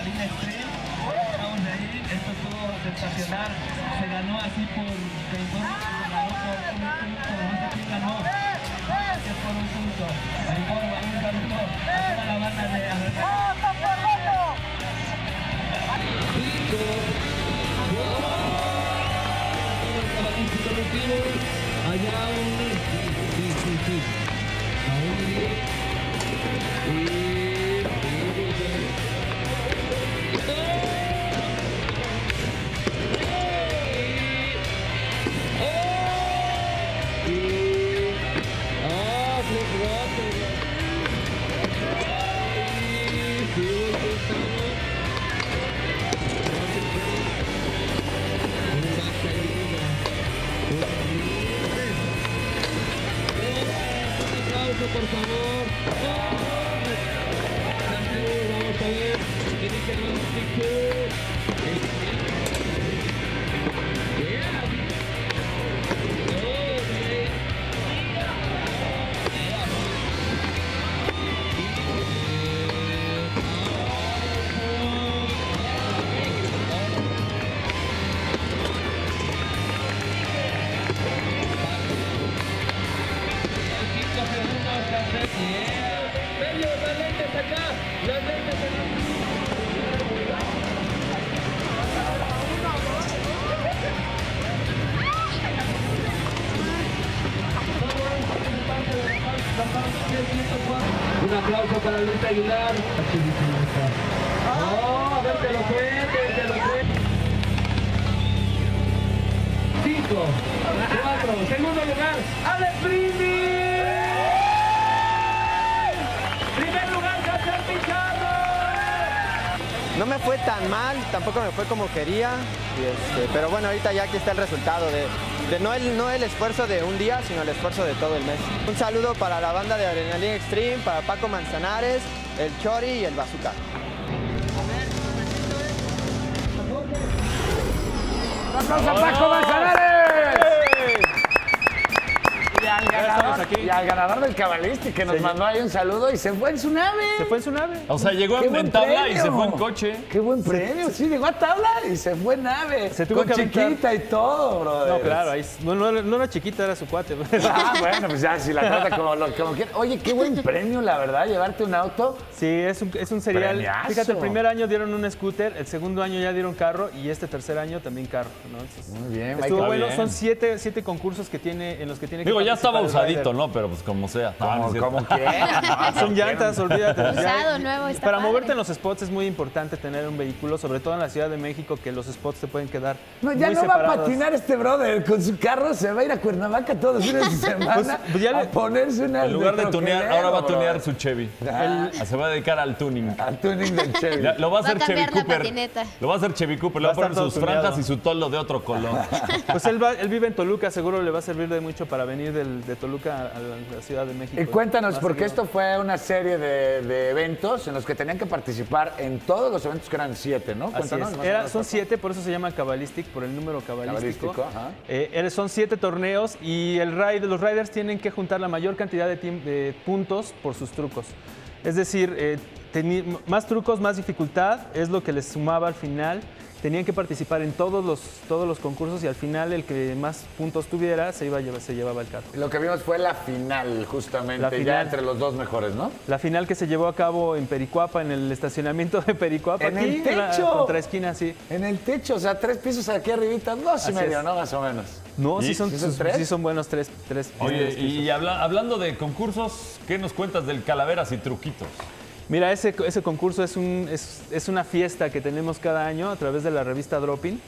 Adrenalina Extreme. Estamos de ahí, esto estuvo sensacional. Se ganó así por informe, se ganó por un punto, no sé quién ganó. Es por un punto. Me informa, un saludo a toda la banda de allá por favor. Vamos a ver. Tiene que un aplauso para Luis Aguilar. ¡Oh! A ver, te lo cuente, te lo cuente. 5, 4, segundo lugar, Alex Brindis. Primer lugar, César Pichardo. No me fue tan mal, tampoco me fue como quería, pero bueno, ahorita ya aquí está el resultado de no el esfuerzo de un día, sino el esfuerzo de todo el mes. Un saludo para la banda de Adrenalina Extreme, para Paco Manzanares, el Chori y el Bazooka. ¡Un aplauso a Paco Manzanares! Y al ganador del Cabalístico que nos mandó ahí un saludo y se fue en su nave. Se fue en su nave. O sea, llegó en tabla y se fue en coche. Qué buen premio. Sí, llegó a tabla y se fue en nave. Se tuvo con que aventar. chiquita y todo, brother. No, claro, ahí, no era chiquita, era su cuate. Ah, bueno, pues ya, si la trata como quiera. Oye, qué buen premio, la verdad, llevarte un auto. Sí, es un serial. Premiazo. Fíjate, el primer año dieron un scooter, el segundo año ya dieron carro y este tercer año también carro, ¿no? Entonces, Muy bien. estuvo bueno, bien. son siete concursos que tiene, en los que tiene que Digo, ya estaba participar el usadito, rider. ¿no? Pero pues como sea. Como quiera. Son llantas, olvídate. Usado, nuevo, está Para padre. moverte en los spots es muy importante tener un vehículo, sobre todo en la Ciudad de México, que los spots te pueden quedar No, ya muy no va a separados. patinar este brother. Con su carro se va a ir a Cuernavaca todos los fines de semana Pues ya a ponerse una. En lugar de tunear, ahora va a tunear su su Chevy. Se va a dedicar al tuning. al tuning del Chevy. Ya, lo va a hacer Chevy cambiar la Cooper. patineta. Lo va a hacer Chevy Cooper. Le Va va a a poner estar todo sus franjas tuneado. y su toldo de otro color. Pues él vive en Toluca, seguro le va a servir de mucho para venir de Toluca a la Ciudad de México. Y cuéntanos, Más porque seguido. esto fue una serie de eventos en los que tenían que participar en todos los eventos, que eran 7, ¿no? Así Cuéntanos, es. más o menos, Son Paco. 7, por eso se llama Cabalistic, por el número cabalístico. Cabalístico, ajá. Son 7 torneos y los riders tienen que juntar la mayor cantidad de puntos por sus trucos. Es decir, más trucos, más dificultad, es lo que les sumaba al final. Tenían que participar en todos los concursos y al final el que más puntos tuviera se llevaba el carro. Lo que vimos fue la final, justamente, La ya final. entre los dos mejores, ¿no? La final que se llevó a cabo en Pericuapa, en el estacionamiento de Pericuapa. ¡En aquí, el la techo! contraesquina, sí. En el techo, o sea, 3 pisos aquí arribita, 2 y Así medio, es. ¿no? Más o menos. No, ¿Y? sí son, ¿Sí son tres? sí son buenos tres Oye, pisos. y hablando de concursos, ¿qué nos cuentas del Calaveras y Truquitos? Mira, ese concurso es una fiesta que tenemos cada año a través de la revista Dropping.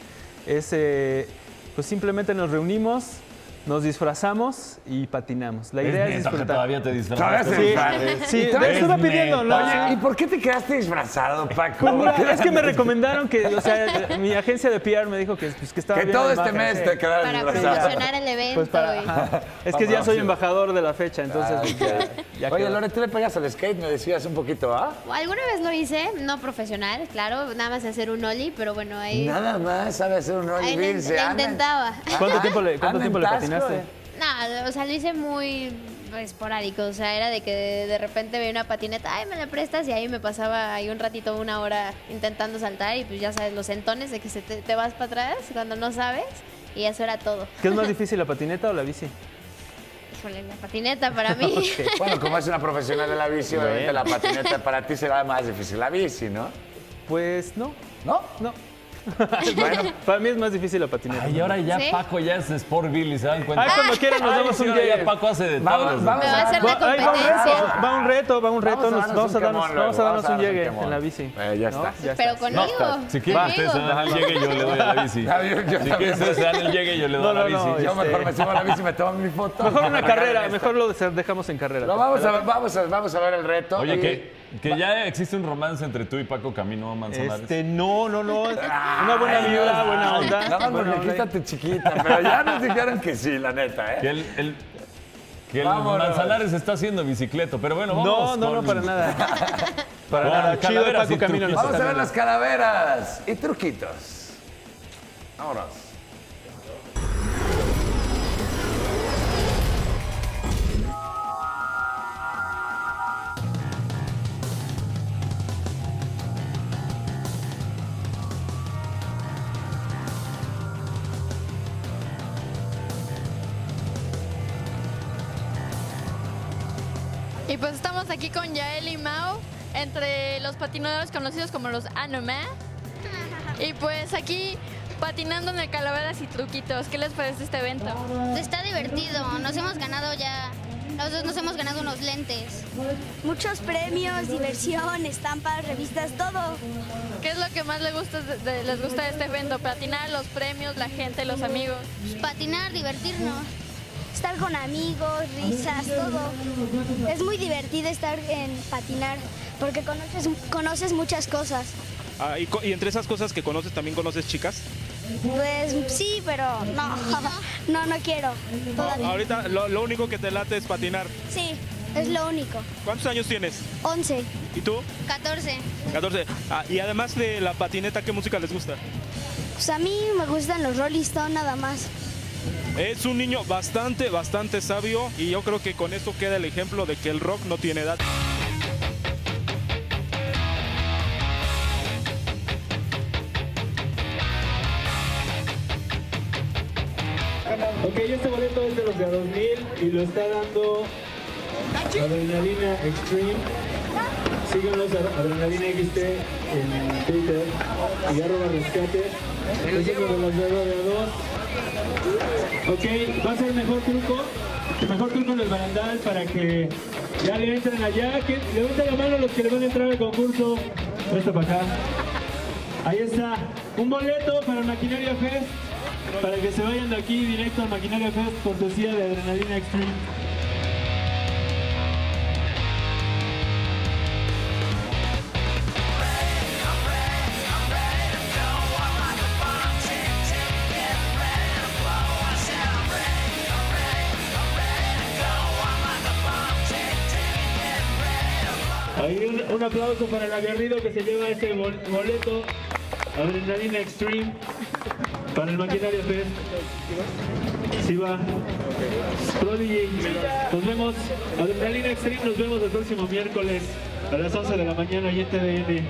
Pues simplemente nos reunimos, nos disfrazamos y patinamos. La idea es neta que disfrutar. todavía te disfrazaste. Sí, ¿Todavía estuve es pidiendo, ¿no? neta? Oye, ¿y por qué te quedaste disfrazado, Paco? Pues mira, es que me recomendaron que, o sea, mi agencia de PR me dijo que estaba Que bien todo la este imagen. mes te quedaras Para disfrazado. promocionar el evento. Pues es que ya soy embajador de la fecha, entonces ya Oye, quedó. Lore, tú le pegas al skate, me decías un poquito, ¿ah? Alguna vez lo hice, no profesional, claro, nada más hacer un ollie, pero bueno, ahí... Nada más sabe hacer un ahí ollie. le intentaba. ¿Cuánto tiempo le patinaste? No, o sea, lo hice muy esporádico, o sea, era de que de repente veía una patineta, ay, me la prestas, y ahí me pasaba ahí un ratito, una hora intentando saltar, y pues ya sabes, los sentones de que te vas para atrás cuando no sabes, y eso era todo. ¿Qué es más difícil, la patineta o la bici? Híjole, la patineta para mí. Bueno, como es una profesional de la bici, obviamente la patineta para ti será más difícil la bici, ¿no? Pues no. ¿No? No. Bueno. Para mí es más difícil la patineta. Ay, ahora ya ¿Sí? Paco ya es Sportville y se dan cuenta. Ay, cuando quieran nos damos Sí, un ahora llegue. ya Paco hace de Vamos, todo. vamos. Me va a hacer la Ahí competencia. va un reto, Vamos a vamos a darnos un llegue quemón. en la bici. Ya ¿No? está. Ya Pero está. conmigo. Si quieren ustedes se dan el llegue, yo le doy a la bici. Si quieren ustedes se dan el llegue, yo le doy a la No, bici. Yo mejor me subo a la bici y me tomo mi foto. Mejor Me una regalan carrera, esta. mejor lo dejamos en carrera. Lo vamos a ver el reto. Oye, y- que ya existe un romance entre tú y Paco Camino Manzanares. No. Una buena vibra, buena onda. Nada más buena porque onda. quítate chiquita, pero ya nos dijeron que sí, la neta, Que ¿eh? el Vámonos. Manzanares está haciendo bicicleto, pero bueno, vamos No, para nada. Para Con nada. Chido, calaveras Paco y Camino. truquitos. Vamos a ver las calaveras y truquitos. Vámonos. Y pues estamos aquí con Yael y Mao, entre los patinadores conocidos como los Anoma. Y pues aquí patinando en el Calaveras y Truquitos. ¿Qué les parece este evento? Está divertido, nos hemos ganado unos lentes. Muchos premios, diversión, estampas, revistas, todo. ¿Qué es lo que más les gusta de este evento? Patinar, los premios, la gente, los amigos. Patinar, divertirnos. Estar con amigos, risas, todo. Es muy divertido estar en patinar porque conoces muchas cosas. Ah, y entre esas cosas que conoces, ¿también conoces chicas? Pues sí, pero no quiero todavía. Ahorita lo único que te late es patinar. Sí, es lo único. ¿Cuántos años tienes? 11, ¿Y tú? 14. 14. Ah, y además de la patineta, ¿qué música les gusta? Pues a mí me gustan los Rolling Stones nada más. Es un niño bastante sabio y yo creo que con esto queda el ejemplo de que el rock no tiene edad. Ok, este boleto es de los de a 2000 y lo está dando Adrenalina Extreme. Síganos a Adrenalina XT en Twitter y @rescate. Este es de los de a 2. Ok, va a ser el mejor truco del barandal para que ya le entren allá. Que levanten la mano los que le van a entrar al concurso. Presta para acá. Ahí está, un boleto para Maquinaria Fest, para que se vayan de aquí directo al Maquinaria Fest, cortesía de Adrenalina Extreme. Ahí un aplauso para el aguerrido que se lleva este boleto, Adrenalina Extreme, para el Maquinaria Fest. Sí va. Prodigy, nos vemos, Adrenalina Extreme, nos vemos el próximo miércoles a las 11 de la mañana y en TDN.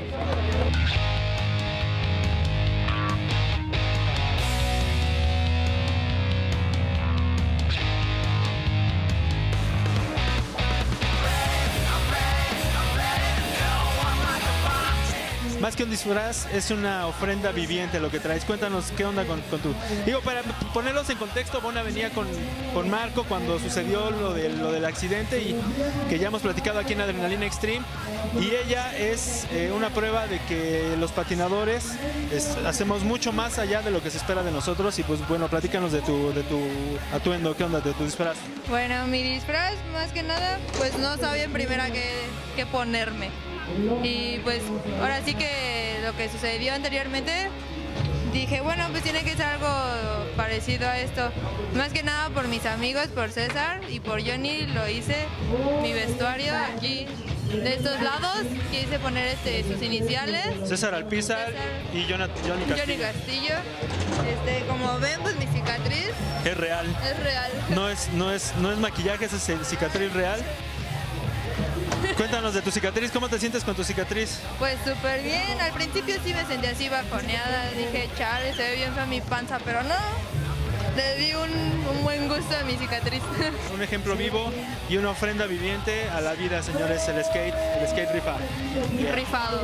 Más que un disfraz, es una ofrenda viviente lo que traes. Cuéntanos qué onda con tu... Digo, para ponerlos en contexto, Bona venía con Marco cuando sucedió lo del accidente y que ya hemos platicado aquí en Adrenalina Extreme. Y ella es una prueba de que los patinadores hacemos mucho más allá de lo que se espera de nosotros. Y pues bueno, platícanos de tu atuendo, qué onda, de tu disfraz. Bueno, mi disfraz, más que nada, pues no sabía en primera qué ponerme. Y pues ahora sí que lo que sucedió anteriormente, dije, bueno, pues tiene que ser algo parecido a esto. Más que nada por mis amigos, por César y por Johnny, lo hice, mi vestuario aquí de estos lados quise poner sus iniciales. César Alpizar y Johnny Castillo. Como ven, pues mi cicatriz es real. Es real. No es maquillaje, es cicatriz real. Cuéntanos de tu cicatriz, ¿cómo te sientes con tu cicatriz? Pues súper bien, al principio sí me sentí así bajoneada, dije, chale, se ve bien fea mi panza, pero no, le di un buen gusto a mi cicatriz. Un ejemplo vivo y una ofrenda viviente a la vida, señores, el skate rifado. Rifado.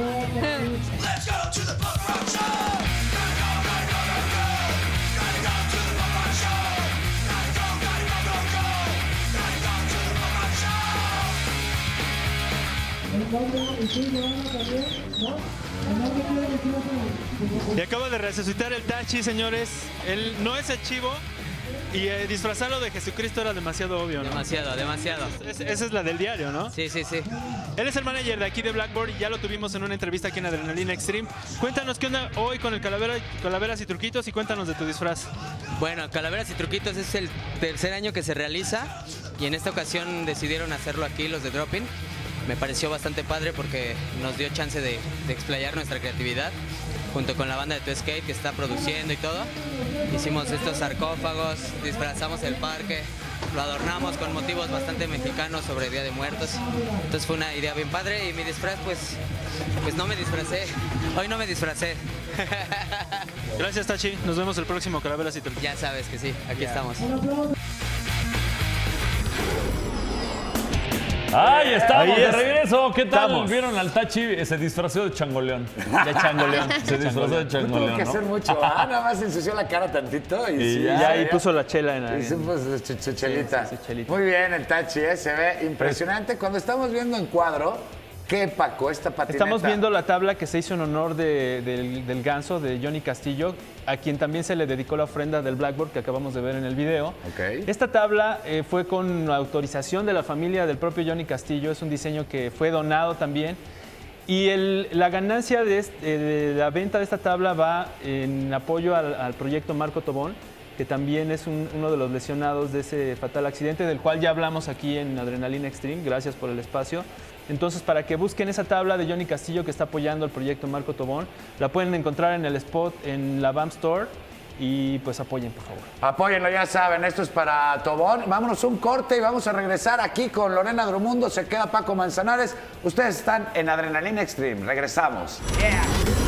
Y acaba de resucitar el Tachi, señores. Él no es el chivo y disfrazarlo de Jesucristo era demasiado obvio, ¿no? Demasiado. Esa es la del diario, ¿no? Sí. Él es el manager de aquí de Blackboard y ya lo tuvimos en una entrevista aquí en Adrenalina Extreme. Cuéntanos qué onda hoy con el Calaveras y Truquitos y cuéntanos de tu disfraz. Bueno, Calaveras y Truquitos es el tercer año que se realiza y en esta ocasión decidieron hacerlo aquí los de Drop-In. Me pareció bastante padre porque nos dio chance de explayar nuestra creatividad junto con la banda de Tu Skate que está produciendo y todo. Hicimos estos sarcófagos, disfrazamos el parque, lo adornamos con motivos bastante mexicanos sobre Día de Muertos. Entonces fue una idea bien padre y mi disfraz pues no me disfracé. Hoy no me disfracé. Gracias, Tachi. Nos vemos el próximo Calaveras y Truquitos. Ya sabes que sí, aquí estamos. ¡Ay, estamos de regreso! ¿Qué tal? ¿Vieron al Tachi? Se disfrazó de changoleón. De changoleón. Se disfrazó de changoleón, tuvo que hacer mucho. Nada más ensució la cara tantito y ya ahí puso la chela en la... Y pues chelita. Sí. Muy bien el Tachi, se ve impresionante. Cuando estamos viendo en cuadro, ¿qué, Paco, esta patineta? Estamos viendo la tabla que se hizo en honor del ganso de Johnny Castillo, a quien también se le dedicó la ofrenda del Blackboard que acabamos de ver en el video. Okay. Esta tabla fue con la autorización de la familia del propio Johnny Castillo, es un diseño que fue donado también. Y la ganancia de la venta de esta tabla va en apoyo al proyecto Marco Tobón, que también es uno de los lesionados de ese fatal accidente, del cual ya hablamos aquí en Adrenalina Extreme. Gracias por el espacio. Entonces, para que busquen esa tabla de Johnny Castillo que está apoyando el proyecto Marco Tobón, la pueden encontrar en el spot en la BAM Store y pues apoyen, por favor. Apóyenlo, ya saben, esto es para Tobón. Vámonos un corte y vamos a regresar aquí con Lorena Drumundo. Se queda Paco Manzanares. Ustedes están en Adrenalina Extreme. Regresamos. Yeah.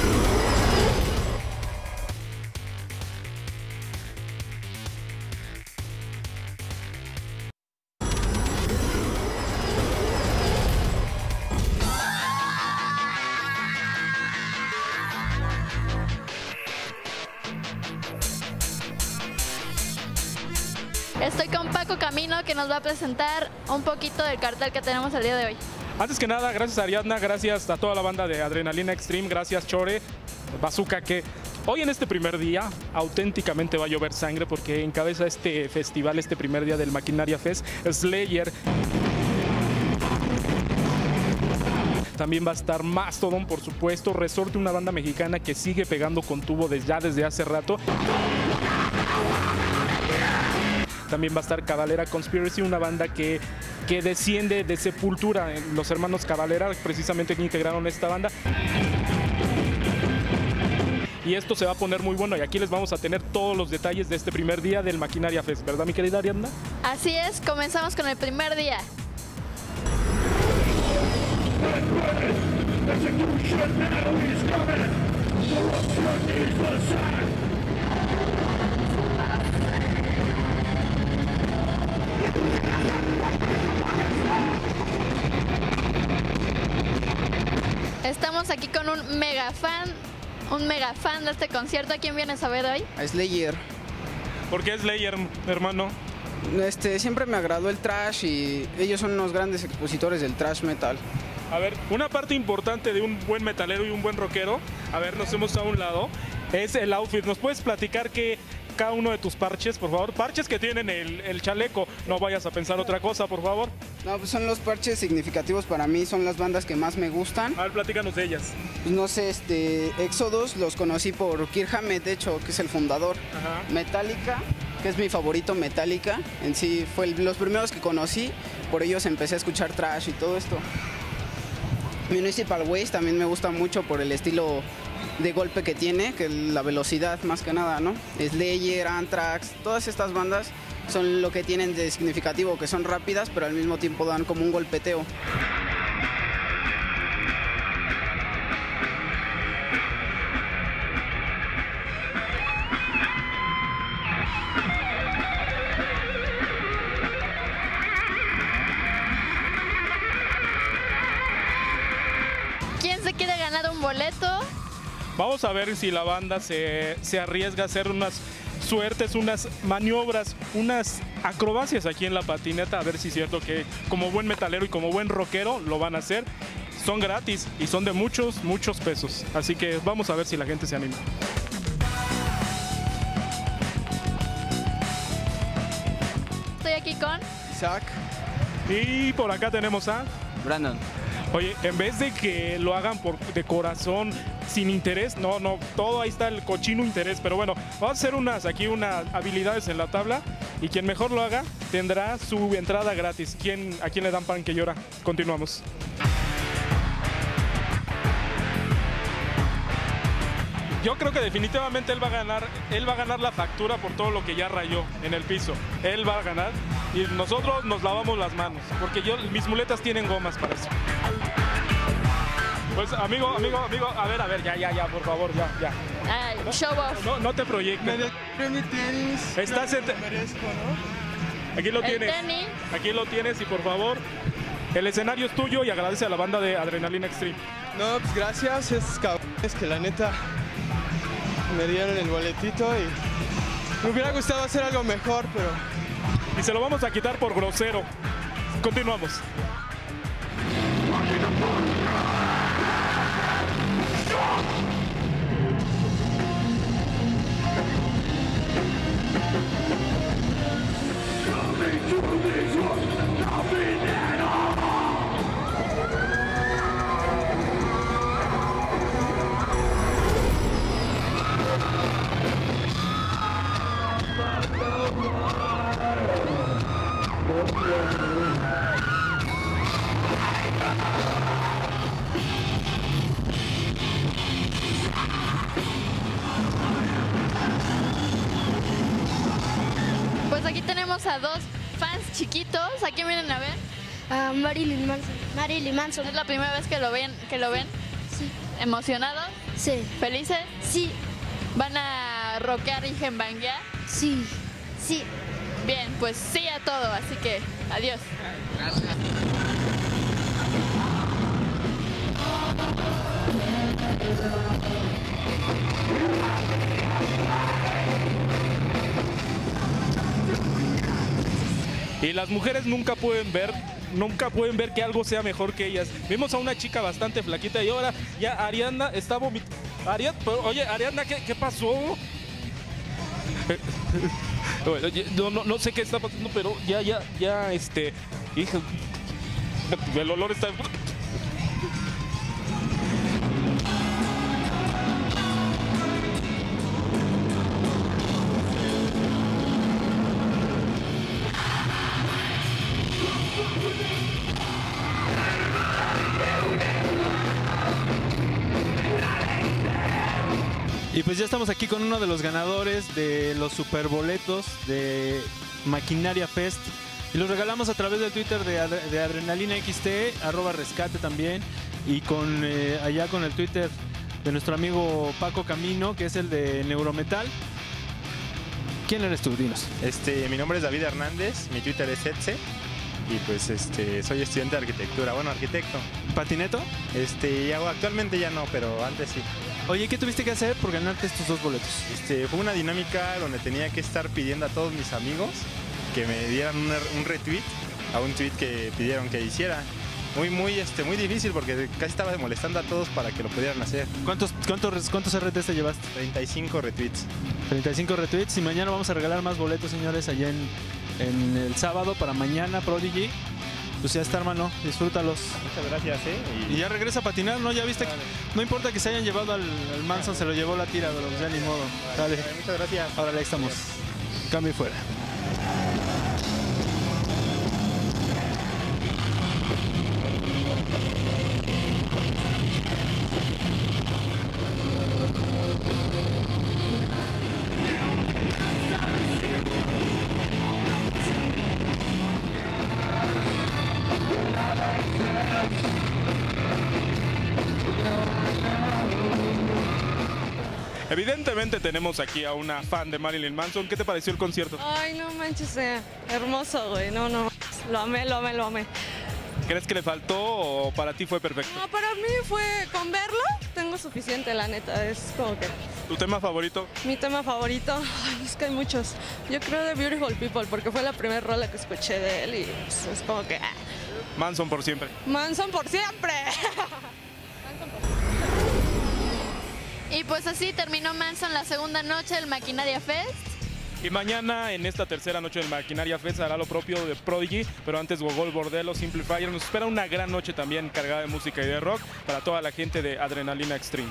Estoy con Paco Camino, que nos va a presentar un poquito del cartel que tenemos el día de hoy. Antes que nada, gracias a Ariadna, gracias a toda la banda de Adrenalina Extreme, gracias Chore, Bazooka, que hoy en este primer día auténticamente va a llover sangre porque encabeza este festival, este primer día del Maquinaria Fest, Slayer. También va a estar Mastodon, por supuesto, Resorte, una banda mexicana que sigue pegando con tubo desde hace rato. También va a estar Cavalera Conspiracy, una banda que desciende de Sepultura. Los hermanos Cavalera precisamente que integraron esta banda. Y esto se va a poner muy bueno y aquí les vamos a tener todos los detalles de este primer día del Maquinaria Fest, ¿verdad, mi querida Ariadna? Así es, comenzamos con el primer día. Estamos aquí con un mega fan de este concierto. ¿A quién vienes a ver hoy? A Slayer. ¿Por qué Slayer, hermano? Siempre me agradó el thrash y ellos son unos grandes expositores del thrash metal. A ver, una parte importante de un buen metalero y un buen rockero, a ver, nos hemos a un lado, es el outfit. ¿Nos puedes platicar que cada uno de tus parches, por favor? Parches que tienen el chaleco, no vayas a pensar otra cosa, por favor. No, pues son los parches significativos para mí, son las bandas que más me gustan. A ver, platícanos de ellas. Pues no sé, Exodus los conocí por Kirk Hammett, de hecho, que es el fundador. Ajá. Metallica, que es mi favorito, Metallica, en sí fue los primeros que conocí, por ellos empecé a escuchar thrash y todo esto. Municipal Waste también me gusta mucho por el estilo de golpe que tiene, que la velocidad más que nada, ¿no? Slayer, Anthrax, todas estas bandas son lo que tienen de significativo, que son rápidas, pero al mismo tiempo dan como un golpeteo. ¿Quién se quiere ganar un boleto? Vamos a ver si la banda se arriesga a hacer unas suertes, unas maniobras, unas acrobacias aquí en la patineta, a ver si es cierto que como buen metalero y como buen rockero lo van a hacer. Son gratis y son de muchos pesos, así que vamos a ver si la gente se anima. Estoy aquí con Isaac. Y por acá tenemos a Brandon. Oye, en vez de que lo hagan de corazón, sin interés, no, todo ahí está el cochino interés, pero bueno, vamos a hacer unas habilidades en la tabla y quien mejor lo haga tendrá su entrada gratis. ¿A quién le dan pan que llora? Continuamos. Yo creo que definitivamente él va a ganar la factura por todo lo que ya rayó en el piso. Él va a ganar y nosotros nos lavamos las manos, porque mis muletas tienen gomas para eso. Pues amigo, a ver, ya, por favor, ya. Ay, show off. No te proyectes. Mi tenis. Estás en... merezco, ¿no? Aquí lo El tienes. tenis. Aquí lo tienes y por favor, el escenario es tuyo y agradece a la banda de Adrenalina Extreme. No, pues gracias, es cabrones que la neta me dieron el boletito y me hubiera gustado hacer algo mejor, pero... Y se lo vamos a quitar por grosero. Continuamos. Pues aquí tenemos a dos fans chiquitos. ¿A quién vienen a ver? A Marilyn Manson. Marilyn Manson. ¿Es la primera vez que lo ven? Sí. ¿Emocionados? Sí. ¿Felices? Sí. ¿Van a rockear y hembanguear? Sí. Sí. Bien, pues sí a todo, así que adiós. Gracias. Y las mujeres nunca pueden ver que algo sea mejor que ellas. Vimos a una chica bastante flaquita y ahora ya Ariadna está vomitando. Oye, Ariadna, ¿qué pasó? No sé qué está pasando, pero ya, hija, el olor está... Y pues ya estamos aquí con uno de los ganadores de los superboletos de Maquinaria Fest. Y los regalamos a través del Twitter de Adrenalina XT, @rescate también. Y allá con el Twitter de nuestro amigo Paco Camino, que es el de Neurometal. ¿Quién eres tú? Dinos. Mi nombre es David Hernández, mi Twitter es Etse. Y pues soy estudiante de arquitectura, bueno, arquitecto. ¿Patineto? Actualmente ya no, pero antes sí. Oye, ¿qué tuviste que hacer por ganarte estos dos boletos? Fue una dinámica donde tenía que estar pidiendo a todos mis amigos que me dieran un retweet a un tweet que pidieron que hiciera. Muy difícil porque casi estaba molestando a todos para que lo pudieran hacer. ¿Cuántos RTs te llevaste? 35 retweets. 35 retweets y mañana vamos a regalar más boletos, señores, allá en el sábado para mañana, Prodigy. Pues ya está, hermano, disfrútalos. Muchas gracias, Y ya regresa a patinar, ¿no? Ya viste, no importa que se hayan llevado al Manson, se lo llevó la tira, pero ya ni modo. Dale. Muchas gracias. Ahora le estamos. Cambio y fuera. Evidentemente tenemos aquí a una fan de Marilyn Manson. ¿Qué te pareció el concierto? Ay, no manches, hermoso, güey. No, lo amé. ¿Crees que le faltó o para ti fue perfecto? No, para mí fue, con verlo, tengo suficiente, la neta. Es como que... ¿Tu tema favorito? Mi tema favorito, ay, es que hay muchos. Yo creo de Beautiful People, porque fue la primera rola que escuché de él y pues, es como que... Manson por siempre. Manson por siempre. Y pues así terminó Manson la segunda noche del Maquinaria Fest. Y mañana, en esta tercera noche del Maquinaria Fest, hará lo propio de Prodigy, pero antes Gogol Bordello, Simplifier. Nos espera una gran noche también cargada de música y de rock para toda la gente de Adrenalina Extreme.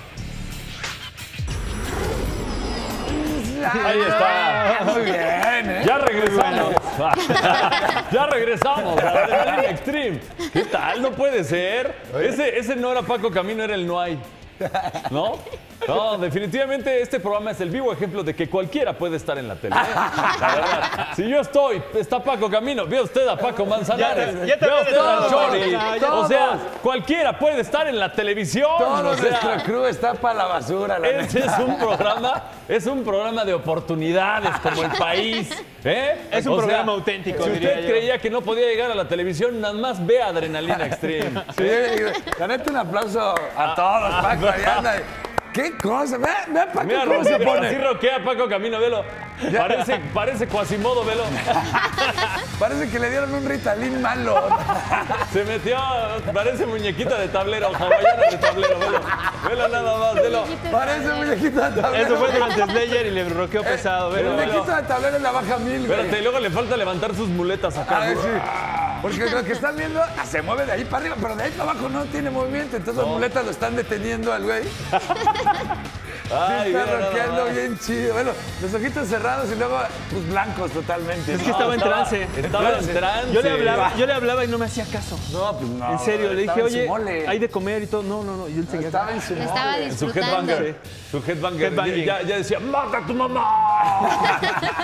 Ahí está. Muy bien, ¿eh? Ya regresamos. Ya regresamos a Adrenalina Extreme. ¿Qué tal? No puede ser. Ese no era Paco Camino, era el No Hay. ¿No? No, definitivamente este programa es el vivo ejemplo de que cualquiera puede estar en la tele. La verdad. Si yo estoy, está Paco Camino, ve usted a Paco Manzanares, ve usted a Chori. O sea, cualquiera puede estar en la televisión. Todo o sea, nuestro crew está para la basura. Este es un programa de oportunidades como El País. Es un programa auténtico, Si diría usted yo. creía que no podía llegar a la televisión, nada más ve Adrenalina Extreme. Sí, la neta, un aplauso a todos, Paco. Ahí anda. ¿Qué cosa? Ve Paco, Mira, ¿cómo se pone? así roquea Paco Camino, velo. Parece Quasimodo, velo. Parece que le dieron un Ritalin malo. Se metió, parece muñequita de tablero, hawaiana de tablero, velo. Velo nada más, velo. Parece muñequita de tablero. Eso fue durante Slayer y le roqueó pesado, El velo. muñequito de tablero en la baja 1000, güey. Espérate, y luego le falta levantar sus muletas acá. Ay, sí. Porque lo que están viendo se mueve de ahí para arriba, pero de ahí para abajo no tiene movimiento. Entonces las muletas lo están deteniendo al güey. Ay, Sí, está mira, roqueando nada más. bien chido. Bueno, los ojitos cerrados y luego pues, blancos totalmente. Es que estaba en trance. Estaba en trance. Yo le hablaba y no me hacía caso. No, pues no. En serio, le dije, estaba en su oye, mole. hay de comer y todo. No. Y él seguía. Estaba en su Estaba mole. En su disfrutando. headbanger. Su headbanger. Headbanging. Ya decía, ¡mata a tu mamá!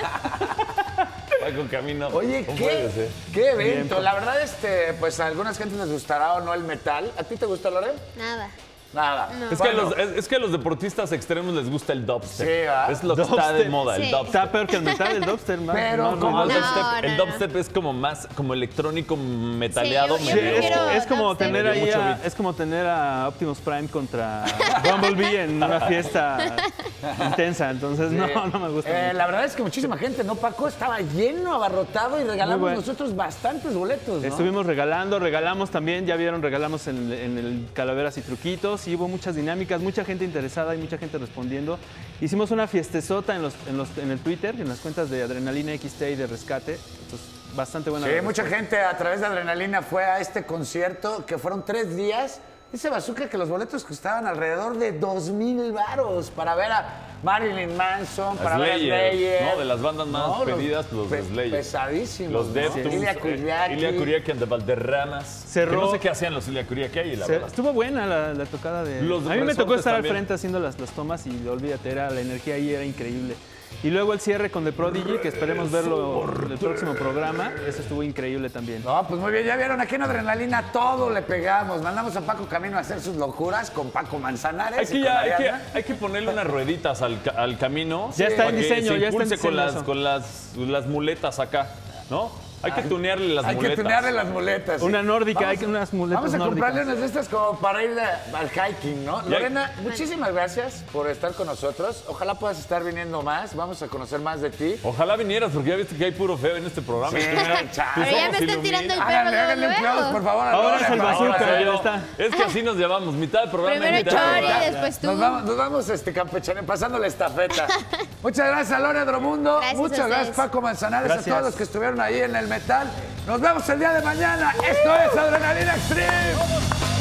Paco Camino. Oye, No puede ser. ¿qué evento? La verdad, pues a algunas gente les gustará o no el metal. ¿A ti te gusta, Lore? Nada. Nada. No. Es que a los deportistas extremos les gusta el dubstep. Sí, ¿verdad? Es lo que está de Dubstep. moda, el Sí. dubstep. Está peor que el metal, el dubstep. más. Pero como El No, dubstep, el no. dubstep es como más como electrónico metaleado. Sí, yo Sí, medio- prefiero es como dubstep. tener ahí Mucho a, beat. es como tener a Optimus Prime contra Bumblebee en una fiesta intensa, entonces no me gusta mucho. La verdad es que muchísima gente, ¿no, Paco? Estaba lleno, abarrotado y regalamos Muy bueno. nosotros bastantes boletos, ¿no? Estuvimos regalamos también, ya vieron, regalamos en el Calaveras y Truquitos y hubo muchas dinámicas, mucha gente interesada y mucha gente respondiendo. Hicimos una fiestezota en el Twitter, en las cuentas de Adrenalina XT y de Rescate. Entonces, bastante buena. Sí, la mucha respuesta. gente a través de Adrenalina fue a este concierto que fueron 3 días. Dice Bazooka que los boletos costaban alrededor de 2,000 varos para ver a Marilyn Manson, para ver a Slayer. ¿no? De las bandas más No, pedidas, los de Slayer. Pesadísimos. Los ¿no? Deftones, Ilya Kuriaki. Ilya Kuriaki de Valderramas. Cerró- Que no sé qué hacían los Ilya Kuriaki ahí, la verdad. Estuvo buena la tocada de... Los a mí me resortes tocó estar también. al frente haciendo las tomas y olvídate, la energía ahí era increíble. Y luego el cierre con The Prodigy, que esperemos verlo en el próximo programa. Eso estuvo increíble también. No, pues muy bien, ya vieron, aquí en Adrenalina todo le pegamos. Mandamos a Paco Camino a hacer sus locuras con Paco Manzanares. Hay que, y con Ariana. hay que ponerle unas rueditas al camino. Ya está en para que diseño, se ya está en impulse diseño con las muletas acá, ¿no? Hay que tunearle las Hay muletas. que tunearle las muletas. sí. Una nórdica, Vamos hay unas muletas Vamos a nórdicas. comprarle unas de estas como para ir al hiking, ¿no? Lorena, muchísimas gracias por estar con nosotros. Ojalá puedas estar viniendo más. Vamos a conocer más de ti. Ojalá vinieras, porque ya viste que hay puro feo en este programa. Sí, Es que mira, chale. tus Pero ya ojos me están iluminan. tirando el perro Háganle un luego. close, por favor. a Ahora Lore, es el por favor. bazooka, Pero ya está. es que así nos llevamos, mitad del programa y Primero mitad del Chori, programa. después tú. Nos vamos campechane, pasando la estafeta. Muchas gracias a Lore Dromundo. Gracias Muchas a gracias, ustedes. Paco Manzanares, Gracias. a todos los que estuvieron ahí en el metal. Nos vemos el día de mañana. Esto es Adrenalina Extreme.